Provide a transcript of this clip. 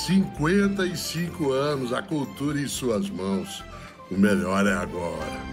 55 anos, a cultura em suas mãos. O melhor é agora.